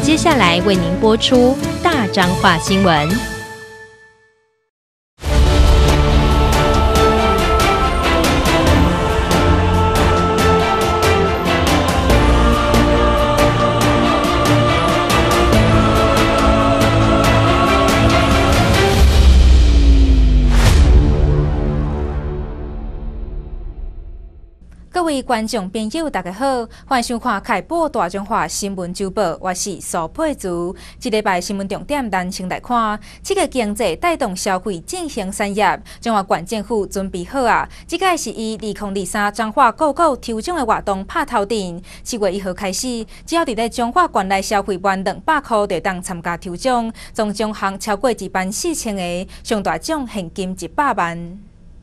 接下来为您播出大彰化新闻。各位观众朋友，大家好，欢迎收看开播大中华新闻周报，我是苏佩竹。这礼拜新闻重点，咱先来看，这个经济带动消费振兴产业，中华县政府准备好啊！这个是以2023彰化购购抽奖的活动拍头阵，7月1号开始，只要伫咧彰化县内消费满200块，就当参加抽奖，总奖项超过1万4000个，上大奖现金100万。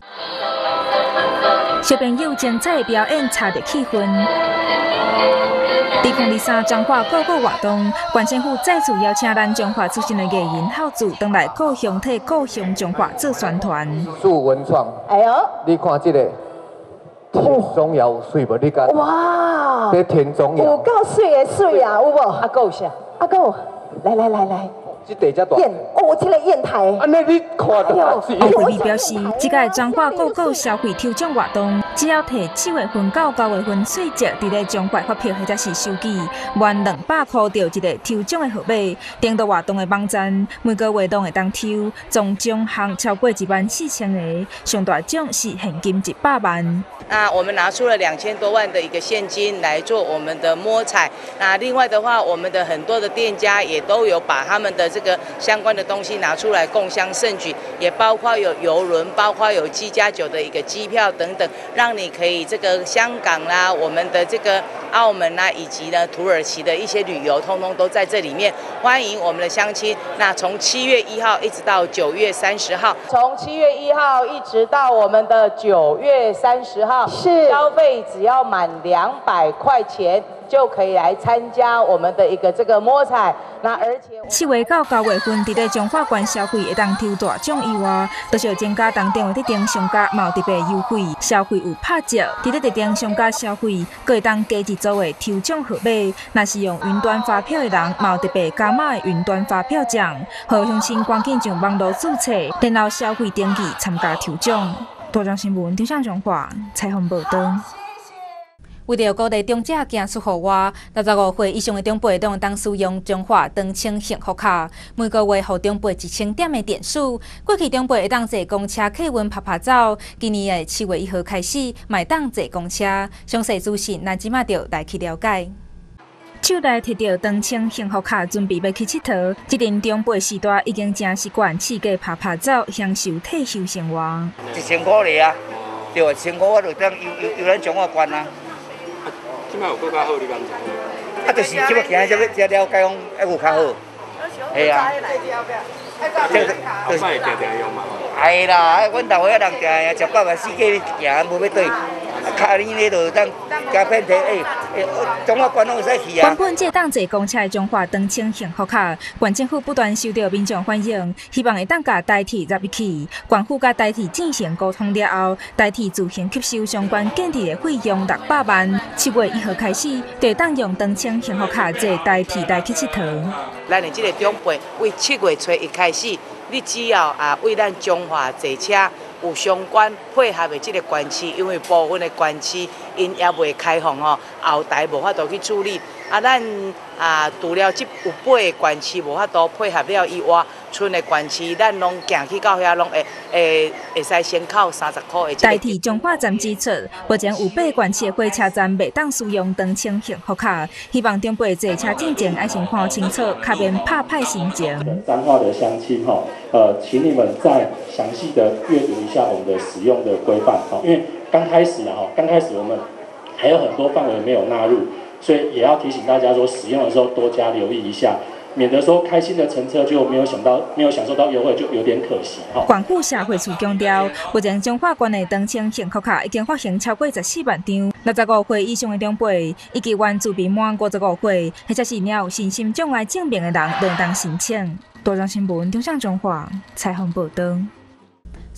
小朋友精彩的表演，插着气氛。2023彰化购购活动，县政府再次邀请咱彰化出身的艺人孝子，登来故乡替故乡彰化做宣传。 树文创，哎呦，你看这个田中瑶有水无？你讲哇，这田中瑶有够水的水啊，有无？阿够下，阿够，来。 这地只大砚哦，这个砚台。 安尼你看到是？ 会议表示，这个彰化购购消费抽奖活动，只要摕7月份到9月份税值伫咧彰化发票或者是收据，满200块就一个抽奖的号码。订到活动的网站，每个月都会当抽，总奖项超过1万4000个，上大奖是现金100万。 那我们拿出了2000多万的一个现金来做我们的摸彩。那另外的话，我们的很多的店家也都有把他们的这个相关的东西拿出来共襄盛举，也包括有邮轮，包括有7+9的一个机票等等，让你可以这个香港啦、我们的这个澳门啦，以及呢土耳其的一些旅游，通通都在这里面。欢迎我们的乡亲。那从7月1号一直到9月30号，从7月1号一直到我们的9月30号。是消费只要满200块钱就可以来参加我们的一个这个摸彩。那而且 7月到9月份，伫咧彰化县消费会当抽大奖以外，都是有增加当电话特定商家有特别优惠，消费有拍折。伫咧特定商家消费，佫会当加一组的抽奖号码。若是用云端发票的人，有特别加码的云端发票奖。好乡亲赶紧上网络注册，然后消费登记参加抽奖。大众新闻，张向彰化采访报道。为了鼓励长者行出户外，65岁以上的长辈都当使用彰化长青幸福卡，每个月互长辈1000点的点数。过去长辈会当坐公车客运拍照，今年的7月1号开始，卖当坐公车。详细资讯，咱即马就来去了解。手内摕到长青幸福卡，准备要去佚佗。这阵长辈时代已经真习惯试过拍照，享受退休生活。 1000块哩啊，对啊，1000块我就当游咱彰化县啊。 即摆有更较好，你敢知？ 啊，就是即摆行才了解讲，还有较好。系啊。 这个后摆会定定用嘛？ 系啦，阮老岁仔人定定10饱4过行，无要倒。卡哩咧就当加片摕，彰化县拢会使去啊。 原本这当坐公车的彰化长青幸福卡，县政府不断受到民众欢迎，希望会当甲代替入去。县府甲代替进行沟通了后，代替自行吸收相关建设的费用600万。7月1号开始，就当用长青幸福卡坐代替来去佚佗。 咱的这个长辈为7月初1开始，你只要为咱彰化坐车。有相关配合的这个关区，因为部分的关区因也未开放吼，后台无法度去处理。咱除了这有8个关区无法度配合了以外，剩的关区咱拢行去到遐，拢会使先扣30块的。 代替彰化站指出，目前有8个关区的火车站未当使用长青幸福卡，希望长辈坐车进前爱先看清楚，卡免拍歹心情。 彰化的乡亲请你们再详细的阅读一下我们的使用的规范因为刚开始我们还有很多范围没有纳入，所以也要提醒大家说，使用的时候多加留意一下，免得说开心的乘车就没有享受到优惠，就有点可惜县府社会处强调，目前彰化县的长青幸福卡已经发行超过14万张，65岁以上的长辈以及原住民满55岁，或者是了有身心障碍证明的人，都当申请。大众新闻张向彰化采访报道。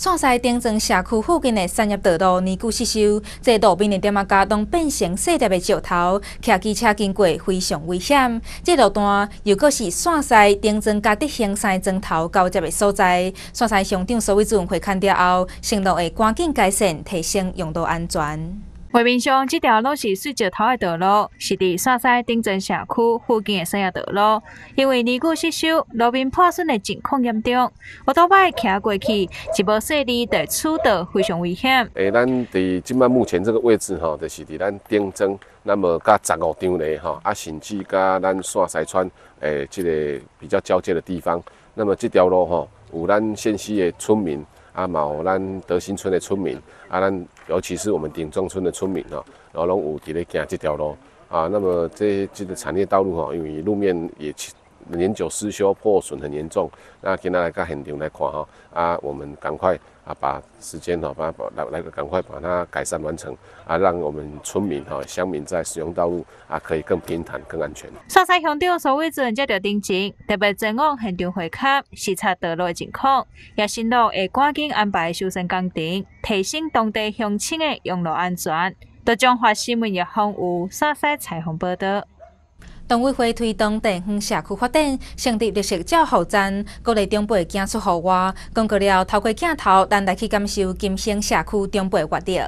线西顶庄社区附近的产业道路年久失修，这路边的点仔架拢变成细粒的石头，骑机车经过非常危险。这路段又搁是线西顶庄嘉德行山庄头交接的所在，线西乡长苏伟俊会看了后，承诺会赶紧改善，提升用路安全。画面上，这条路是水石头的道路，是伫线西顶庄社区附近的产业道路。因为年久失修，路面破损的情况严重，摩托摆骑过去，一无细力就触到，非常危险。 咱伫即摆目前这个位置吼，就是伫咱顶庄，那么甲15张犁吼，甚至甲咱线西村这个比较交界的地方。那么这条路吼，有咱县西的村民。嘛有咱德兴村的村民，咱尤其是我们顶庄村的村民然后拢有伫咧行这条路那么这个产业道路因为路面也年久失修，破损很严重。那今天来到现场来看我们赶快把时间赶快把它改善完成让我们村民乡民在使用道路可以更平坦、更安全。 线西乡长苏伟俊接到定情，特别前往现场会勘视察道路的情况，也承诺会赶紧安排修缮工程，提升当地乡亲的用路安全。到中华新闻业方有线西采访报道。农委会推动地方社区发展，成立绿色照护站，各类长辈走出户外，讲过了透过镜头，咱来去感受金星社区长辈活动。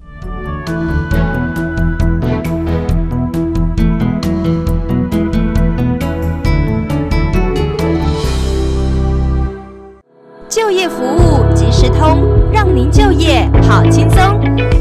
就业服务即时通，让您就业好轻松。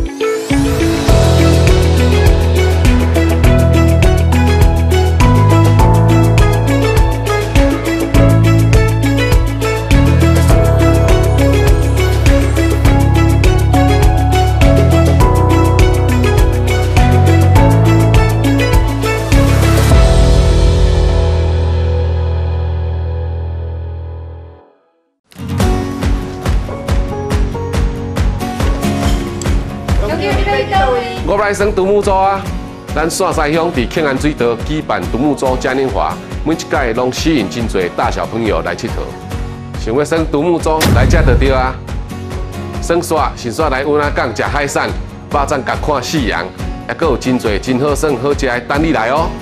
我来生独木舟咱线西乡伫庆安水道举办独木舟嘉年华，每一届拢吸引真侪大小朋友来佚佗。想要耍独木舟来这就对耍耍是耍来温仔港吃海产，巴掌甲看夕阳，还佫有真侪真好耍好食的等你来哦。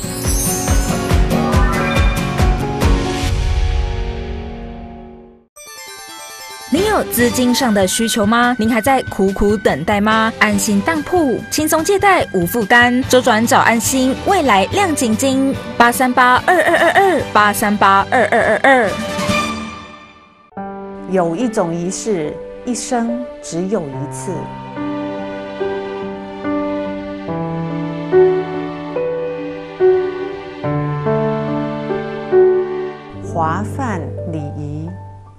你有资金上的需求吗？您还在苦苦等待吗？安心当铺，轻松借贷无负担，周转找安心，未来亮晶晶，8382222，8382222。 有一种仪式，一生只有一次。华范礼仪。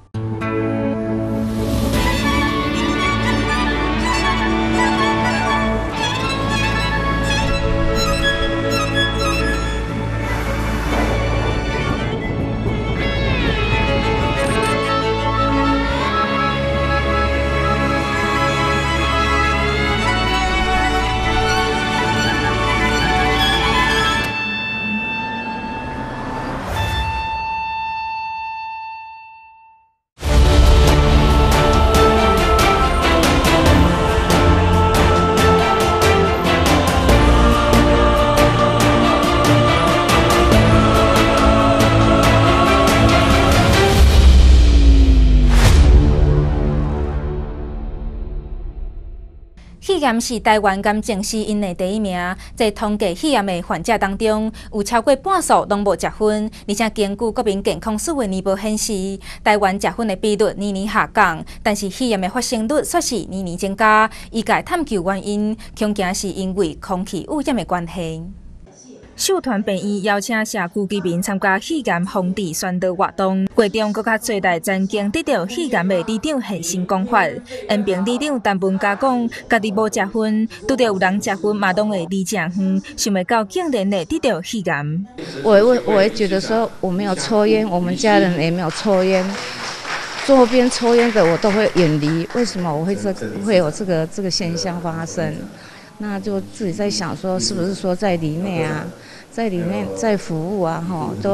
肺炎是台湾感染死因的第一名，在统计肺炎的患者当中，有超过半数拢无食薰，而且根据国民健康署的年报显示，台湾食薰的比率年年下降，但是肺炎的发生率却是年年增加。医界探究原因，恐惊是因为空气污染的关系。社团病院邀请社区居民参加肺炎防治宣导活动，会中更加最大曾经得到肺炎的里长现身讲法。延平里长陈文嘉讲，家己无食薰，拄到有人食薰嘛，拢会离正远，想袂到竟然会得到肺炎。 我会觉得说我没有抽烟，我们家人也没有抽烟，周边抽烟的我都会远离。为什么我会有这个现象发生？那就自己在想说，是不是说在里面在服务都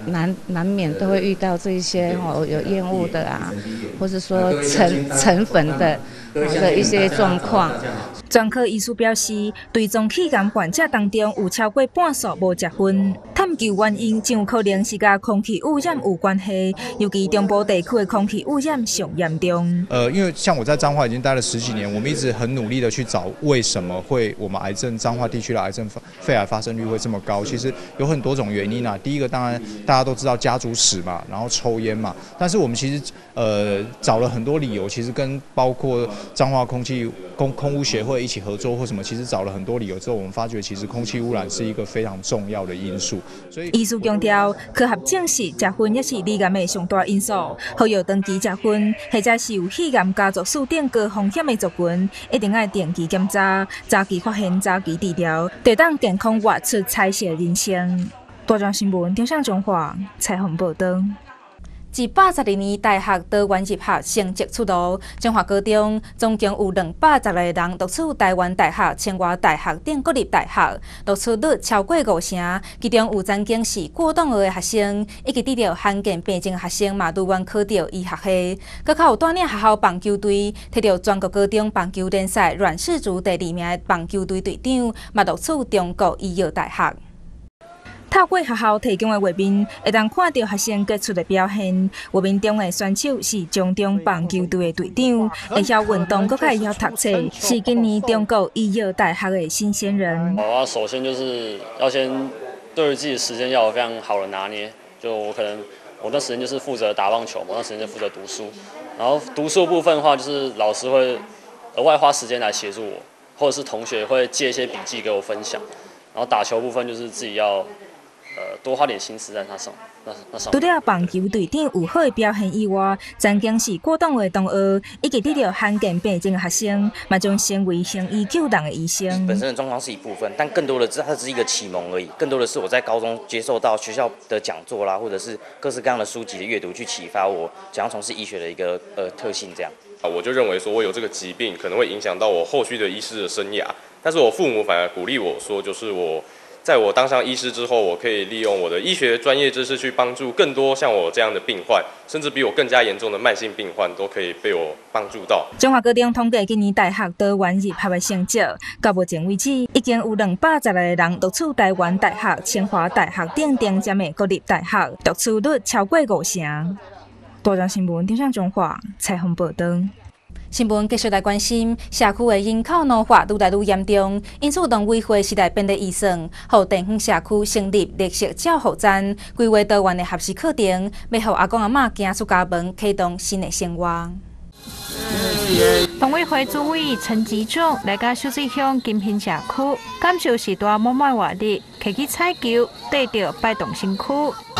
难免都会遇到这一些有厌恶的啊，或是说尘粉的一些状况。 专科医师表示，对总气感患者当中有超过半数无食薰，探究原因就有可能是甲空气污染有关系，尤其中部地区的空气污染上严重。 因为像我在彰化已经待了10几年，我们一直很努力的去找为什么会我们彰化地区的癌症肺癌发生率会这么高。其实有很多种原因啊。第一个当然大家都知道家族史嘛，然后抽烟嘛，但是我们其实找了很多理由，其实跟包括彰化空污协会一起合作或什么，其实找了很多理由之后，我们发觉其实空气污染是一个非常重要的因素。所以，医师强调，科学证实食薰也是罹癌的上大因素。好友长期食薰，或者是有肺癌家族史等高风险的族群，一定要定期检查，早期发现、早期治疗，就当健康活出彩色人生。大庄新闻张向中华采访报道。自82年大学多元入学成绩出炉，中华高中总共有210个人录取台湾大学、清华大学等国立大学，录取率超过50%，其中有曾经是过档的学生，以及得到罕见病症的学生嘛，如愿考到医学系。搁较有带领学校棒球队，摕到全国高中棒球联赛阮氏族第2名的棒球队队长，嘛录取中国医药大学。透过学校提供的画面，会当看到学生杰出的表现。画面中的选手是中中棒球队的队长，会晓运动，搁会晓读册，是今年中国医药大学的新鲜人。 首先就是要先对于自己的时间要有非常好的拿捏。就我那时间就是负责打棒球，我那时间就负责读书。然后读书的部分的话，就是老师会额外花时间来协助我，或者是同学会借一些笔记给我分享。然后打球部分就是自己要。多花点心思在那上。 除了棒球队长有好的表现以外，曾经是过档的同学，以及得到罕见病症的学生，嘛将成为行医救人的医生。 本身的状况是一部分，但更多的它只是一个启蒙而已。更多的是我在高中接受到学校的讲座啦，或者是各式各样的书籍的阅读，去启发我想要从事医学的一个特性。这样， 我就认为说我有这个疾病，可能会影响到我后续的医师的生涯。但是我父母反而鼓励我说，就是在我当上医师之后，我可以利用我的医学专业知识去帮助更多像我这样的病患，甚至比我更加严重的慢性病患都可以被我帮助到。 中华高中统计今年大学多元入学的成绩，到目前为止，已经有210个人录取台湾大学、清华大学等顶尖的国立大学，录取率超过50%。大庄新闻张向中华采访报道。新闻继续来关心，社区的人口老化愈来愈严重，因此农委会时代编列预算，予地方社区成立绿色照护站，规划多元的学习课程，要予阿公阿嬷行出家门，启动新的生活。 农委会主委陈吉仲来到秀水乡金平社区，感受时代满满活力，客去采球，带着摆动身躯。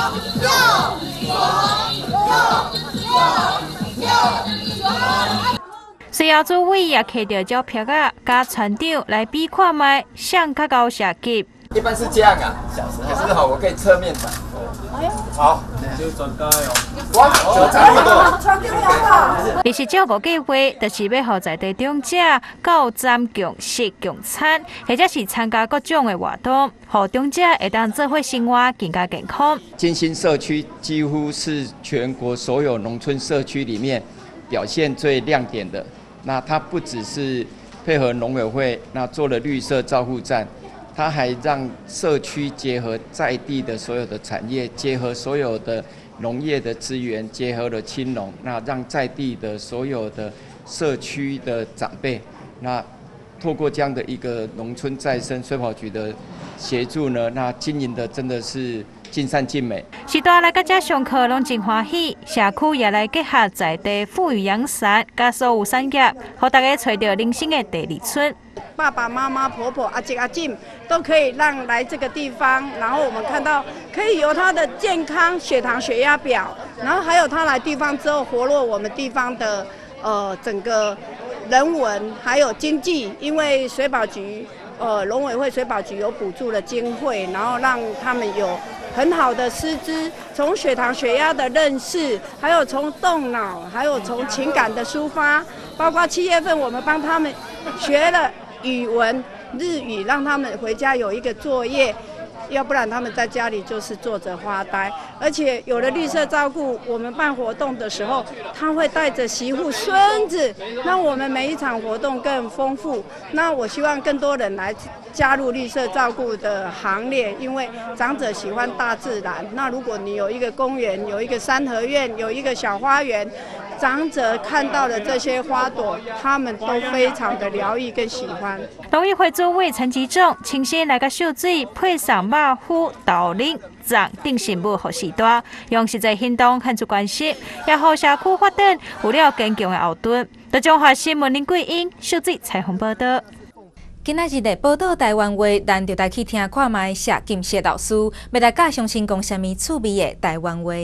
随后主委也摕到照片啊，甲船长来比看卖，上较高射击。 一般是这样啊，可是好，我可以侧面摆。好，就转高哦。哇， 绿色照顾计划就是要让在地长者到站共食共餐，或者是参加各种的活动，让长者会当做伙生活更加健康。 金星社区几乎是全国所有农村社区里面表现最亮点的。那它不只是配合农委会，那做了绿色照护站，它还让社区结合在地的所有的产业，结合所有的农业的资源，结合了青农，那让在地的所有的社区的长辈，那透过这样的一个农村再生水保局的协助呢，那经营的真的是尽善尽美。 时代来到这上课拢真欢喜，社区也来结合在地富裕养蚕，甲所有产业，让大家找到人生的第二春。 爸爸妈妈、婆婆、阿姐阿进都可以让来这个地方，然后我们看到可以由他的健康、血糖、血压表，然后还有他来地方之后活络我们地方的整个人文还有经济，因为水保局农委会水保局有补助的经费，然后让他们有很好的师资，从血糖、血压的认识，还有从动脑，还有从情感的抒发，包括7月份我们帮他们学了语文、日语，让他们回家有一个作业， 要不然他们在家里就是坐着发呆。而且有了绿色照顾，我们办活动的时候，他会带着媳妇、孙子，让我们每一场活动更丰富。那我希望更多人来加入绿色照顾的行列，因为长者喜欢大自然。那如果你有一个公园，有一个三合院，有一个小花园，长者看到了这些花朵，他们都非常的疗愈跟喜欢。 农业会主委陈其忠亲身来个秀水，配上马虎、豆奶、粽等食物给时代，用实际行动献出关心，也让社区发展有了坚强的后盾。在中华新闻林桂英秀水采访报道。 今仔日的报道台湾话，咱就来去听看卖谢金谢老师要来教相信讲什么趣味的台湾话。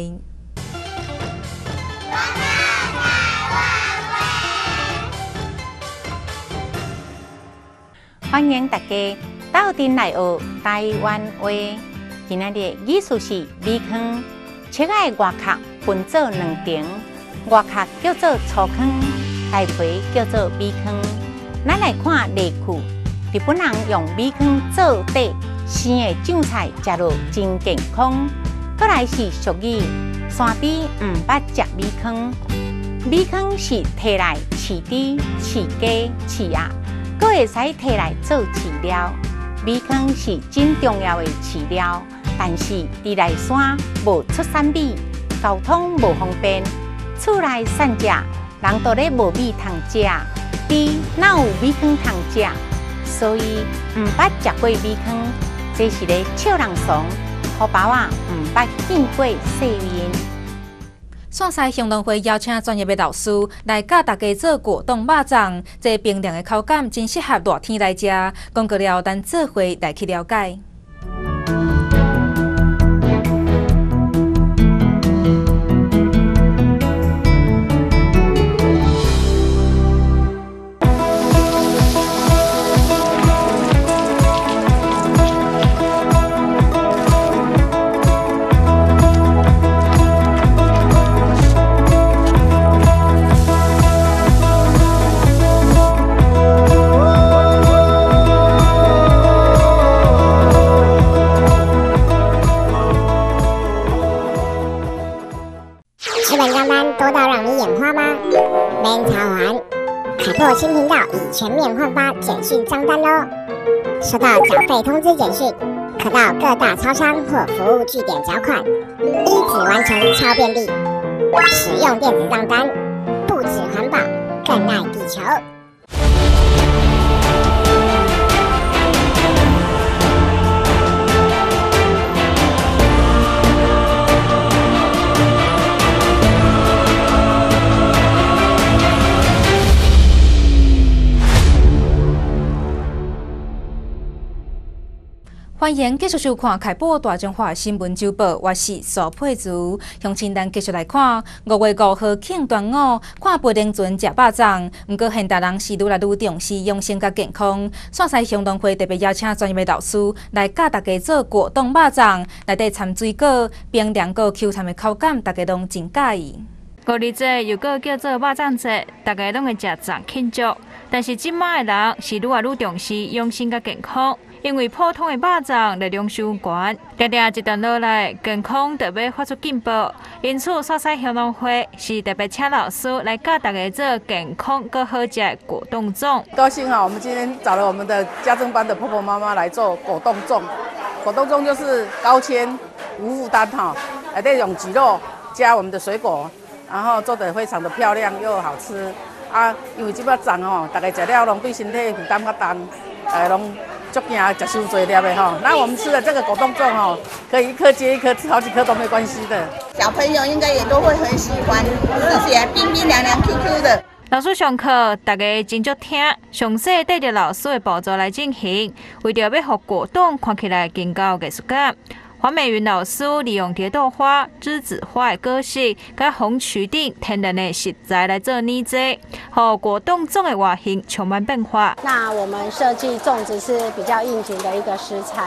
欢迎大家到店来学台湾话。今仔日艺术是米糠，切的外壳分做两层，外壳叫做粗糠，内皮叫做米糠。咱来看例句。日本人用米糠做底，生的酱菜食落真健康。再来是俗语，山猪唔捌食米糠。米糠是摕来饲猪、饲鸡、饲鸭，阁会使摕来做饲料。米糠是真重要的饲料，但是伫内山无出产米，交通无方便，厝内散食，人都咧无米通食，猪哪有米糠通食？所以唔捌食过米糠，这是咧笑人怂，好包啊唔捌见过世面。 线西行动会邀请专业的老师来教大家做果冻肉粽，这冰凉的口感真适合热天来食。讲过了，咱做伙来去了解。 新频道已全面换发简讯账单喽！收到缴费通知简讯，可到各大超商或服务据点缴款，一纸完成超便利。使用电子账单，不止环保，更爱地球。 欢迎继续收看开播大中华新闻周报，我是苏佩茹。乡亲咱继续来看5月5号庆端午，看不能准食肉粽。不过现代人是愈来愈重视养生甲健康。线西行动会特别邀请专业的老师来教大家做果冻肉粽，内底掺水果、冰凉果 Q 弹的口感，大家拢真喜意。 5日节又个叫做肉粽节，大家拢会食粽庆祝。但是即卖的人是愈来愈重视养生甲健康。因为普通的肉粽热量伤悬，定定一段落来，健康就要发出进步。因此，线西行动会是特别请老师来教大家做健康更好食的果冻粽。 高兴啊！我们今天找了我们的家政班的婆婆妈妈来做果冻粽。果冻粽就是高纤、无负担哈，内底用鸡肉加我们的水果，然后做得非常的漂亮又好吃啊！因为这摆粽哦，大家食了拢对身体负担较重，拢。足惊食伤多粒的哈，那我们吃的这个果冻粽哦，可以一颗接一颗，吃好几颗都没关系的。 小朋友应该也都会很喜欢，吃起来冰冰凉凉、Q Q 的。 老师上课，大家真足听，详细跟着老师的步骤来进行，为着要让果冻看起来更高艺术感。黄美云老师利用蝶豆花、栀子花的果实，甲红曲等天然的食材来做捏制，让果冻粽的外形充满变化。 那我们设计粽子是比较应景的一个食材，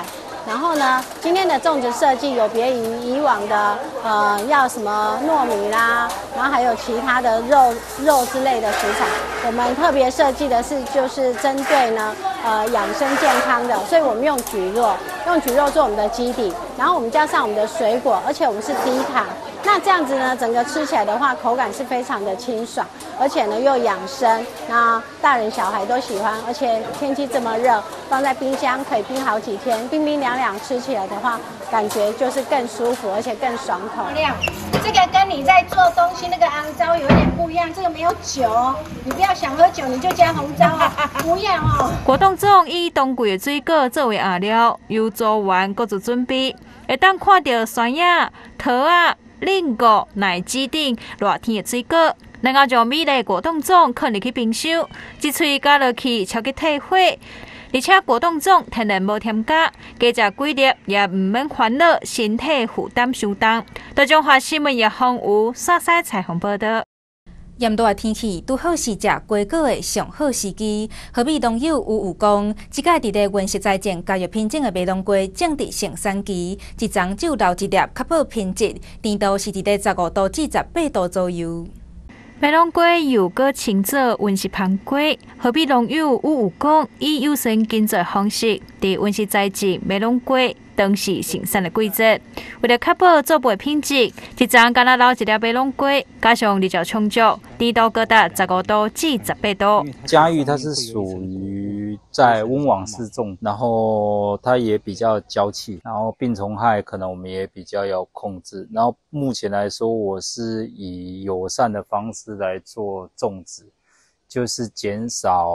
然后呢，今天的粽子设计有别于以往的要什么糯米啦，然后还有其他的肉之类的食材，我们特别设计的就是针对呢养生健康的，所以我们用蒟蒻做我们的基底，然后我们加上我们的水果，而且我们是低糖。那这样子呢，整个吃起来的话，口感是非常的清爽，而且呢又养生，那大人小孩都喜欢，而且天气这么热，放在冰箱可以冰好几天，冰冰凉凉，吃起来的话，感觉就是更舒服，而且更爽口。 这个跟你在做东西那个红糟有点不一样，这个没有酒哦，你不要想喝酒你就加红糟啊，不要哦。 果冻粽以冬季的水果作为饵料，由做完各自准备，会当看到酸芽、桃啊、菱果、奶鸡等热天的水果，然后将美丽果冻粽放入去冰箱，一喙加落去超级退火。而且果冻粽天然无添加，加食几粒也唔免烦恼身体负担伤重。台中华新闻叶芳有刷西采访报道。 炎热的天气拄好是食果果的上好时机。好比农友有讲，即届伫咧原食材证加入品种的麦龙果正值盛产期，一丛就留一粒，确保品质。甜度是伫咧15度至18度左右。 麦龙果又搁称作温室芳果，好比农友有讲，以有线耕作方式，伫温室栽植麦龙果，当时生产的季节。为了确保作物品质，一丛敢若留一粒麦龙果，加上日照充足，甜度高达15度至18度。 嘉玉它是属于在温网式种，然后它也比较娇气，然后病虫害可能我们也比较要控制。然后目前来说，我是以友善的方式来做种植，就是减少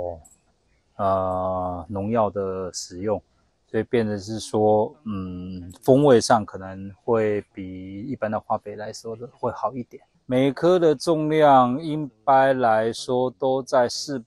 农药的使用。所以变成是说，风味上可能会比一般的花圃来说的会好一点。每颗的重量一般来说都在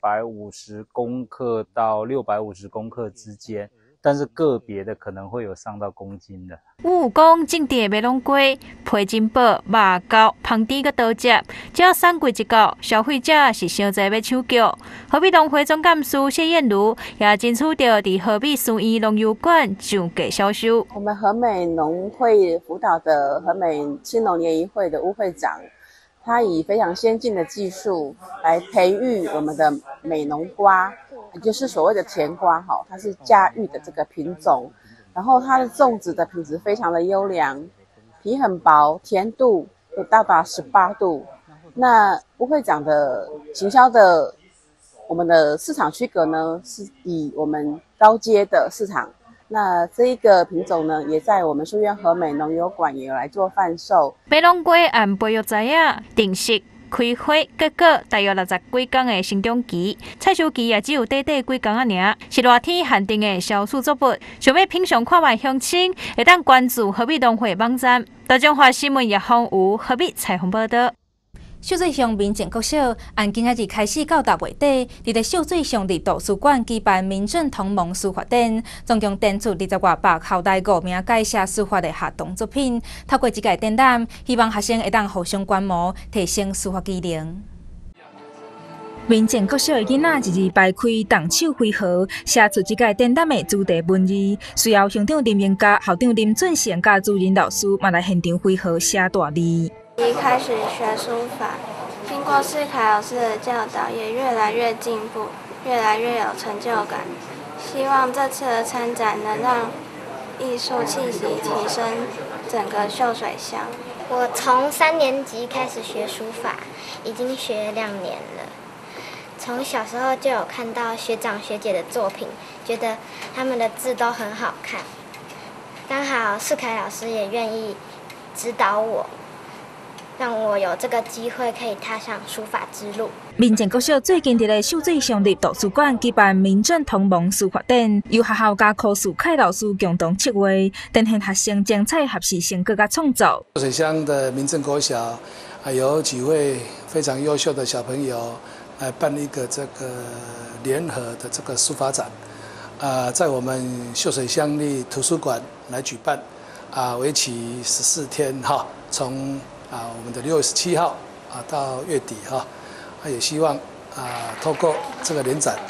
450公克到650公克之间，但是个别的可能会有上到公斤的。 有讲种地的麦龙果、配金宝、肉糕、芳甜佮刀接，只要产季一到，消费者是伤侪要抢购。好比农会总干事谢燕茹也争取到伫和美书院农游馆上架销售。 我们和美农会辅导的和美青农联谊会的吴会长，他以非常先进的技术来培育我们的美浓瓜，也就是所谓的甜瓜哈，它是嘉玉的这个品种。然后它的粽子的品质非常的优良，皮很薄，甜度有到达18度。那吴会长的行销的我们的市场区隔呢，是以我们高阶的市场。那这一个品种呢，也在我们书院和美农友馆也有来做贩售。 麦龙果按培育材啊，定时开花结果大约60几天的成长期，采收期也只有短短几天尔，是热天限定的销售作物。想要品尝看卖乡亲，会当关注和美农会网站。台中华新闻叶芳有和美采访报道。 秀水乡民政国小按今仔日开始到10月底，伫咧秀水乡立图书馆举办民政同盟书法展，总共展出20外百校内5名改写书法的学童作品。透过这届展览，希望学生会当互相观摩，提升书法技能。民政国小的囡仔一日排开动手挥毫，写出这届展览的主题文字。随后乡长林明嘉、校长林俊贤甲主任老师嘛来现场挥毫写大字。 一开始学书法，经过世凯老师的教导，也越来越进步，越来越有成就感。希望这次的参展能让艺术气息提升整个秀水乡。 我从3年级开始学书法，已经学2年了。从小时候就有看到学长学姐的作品，觉得他们的字都很好看。刚好世凯老师也愿意指导我，让我有这个机会可以踏上书法之路。 民政国小最近伫咧秀水乡立图书馆举办民政同盟书法展，由学校甲柯树凯老师共同策划，展现学生精彩学习成果甲创作。 秀水乡的民政国小有几位非常优秀的小朋友来办一个这个联合的这个书法展，在我们秀水乡立图书馆来举办，为期14天哈，从我们的6月17号到月底哈，也希望透过这个联展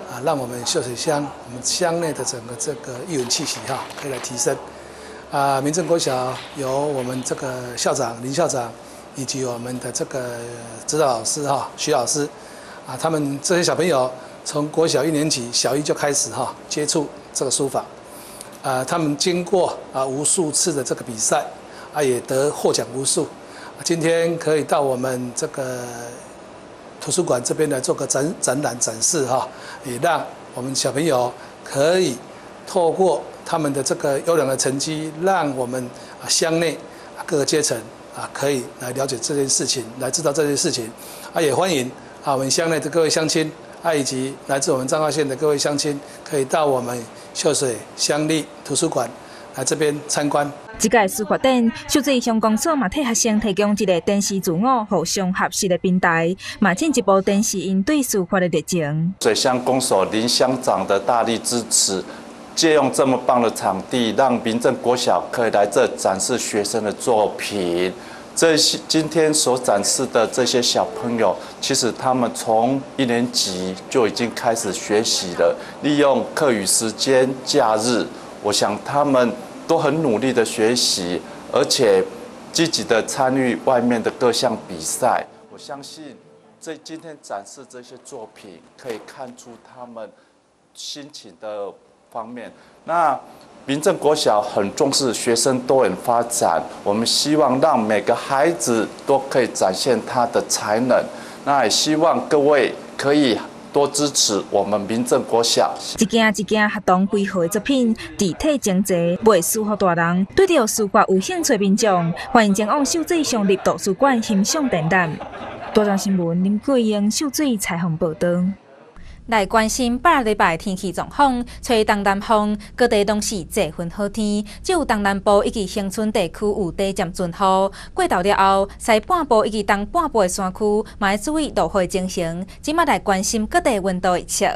让我们秀水乡我们乡内的整个这个艺文气息可以来提升。民政国小由我们这个校长林校长，以及我们的这个指导老师徐老师，他们这些小朋友从国小1年级小1就开始接触这个书法，他们经过无数次的这个比赛，也获奖无数。今天可以到我们这个图书馆这边来做个展览展示也让我们小朋友可以透过他们的这个优良的成绩，让我们乡内各个阶层可以来了解这件事情，来知道这件事情。也欢迎我们乡内的各位乡亲，以及来自我们彰化县的各位乡亲，可以到我们秀水乡立图书馆来这边参观。 这届书法展，秀水乡公所嘛替学生提供一个电视自我互相合适的平台，嘛进一步展示因对书法的热情。 水乡公所林乡长的大力支持，借用这么棒的场地，让民政国小可以来这展示学生的作品。这些今天所展示的这些小朋友，其实他们从1年级就已经开始学习了，利用课余时间、假日，我想他们都很努力的学习，而且积极的参与外面的各项比赛。我相信今天展示这些作品，可以看出他们心情的方面。那民政国小很重视学生多元发展，我们希望让每个孩子都可以展现他的才能。那也希望各位可以多支持我们民政国小。 一件一件学童规划的作品，字体精致，袂输予大人。对着书法有兴趣的民众，欢迎前往秀水乡立图书馆欣赏展览。大众新闻林桂英秀水采访报道。 来关心8礼拜天气状况，吹东南风，各地拢是这份好天，只有东南部以及恒春地区有短暂阵雨。过头了后，西半部以及东半部的山区嘛要注意落雨情形。即马来关心各地温度预测。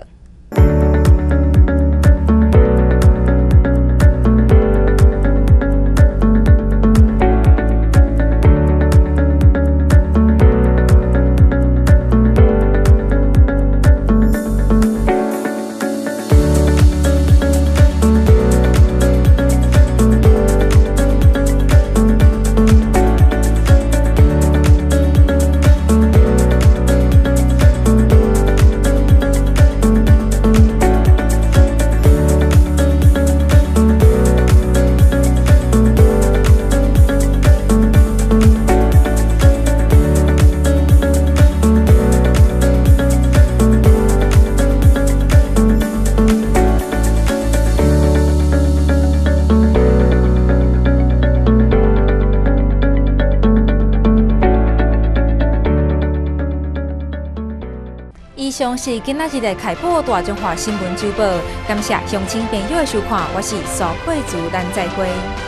以上是今仔日的开播大中华新闻周报，感谢乡亲朋友的收看，我是苏慧珠，咱再会。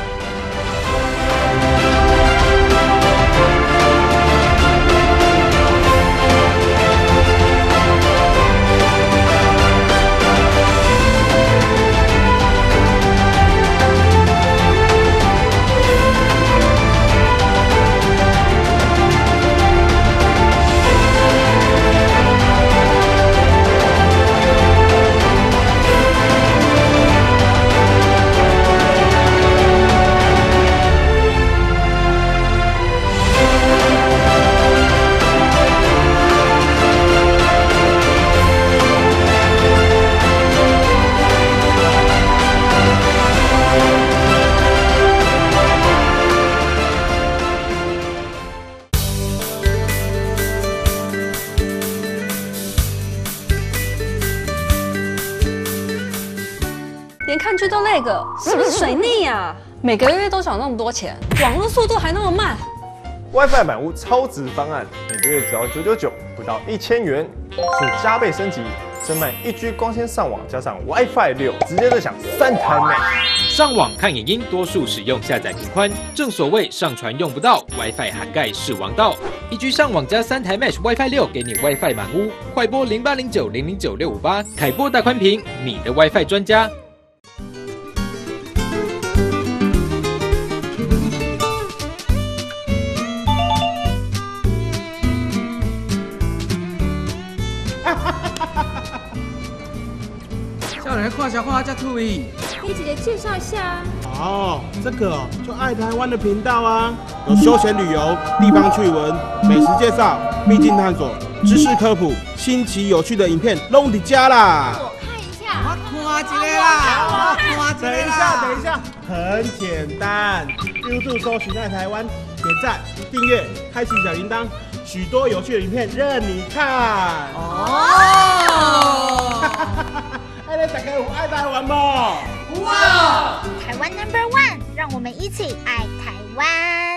连看剧都那个，是不是水逆啊？每个月都缴那么多钱，网络速度还那么慢。 WiFi 满屋超值方案，每个月只要999，不到1000元，属加倍升级，升满1G 光纤上网，加上 WiFi 6，直接再享3台 Max。 上网看影音，多数使用下载频宽，正所谓上传用不到 ，WiFi 涵盖是王道。1G 上网加3台 Mesh WiFi 6，给你 WiFi 满屋。快拨0809009658，凯拨大宽屏，你的 WiFi 专家。 看小看才趣味。 你直接介绍一下。 哦，这个哦，就爱台湾的频道啊，有休闲旅游、地方趣闻、美食介绍、秘境探索、知识科普、新奇有趣的影片，拢伫家啦。 我看一个啦， 等一下，很简单 ，YouTube 搜寻爱台湾，点赞、订阅、开启小铃铛，许多有趣的影片任你看。哦，爱大家有爱台湾不？ 哇！台湾 No.1，让我们一起爱台湾。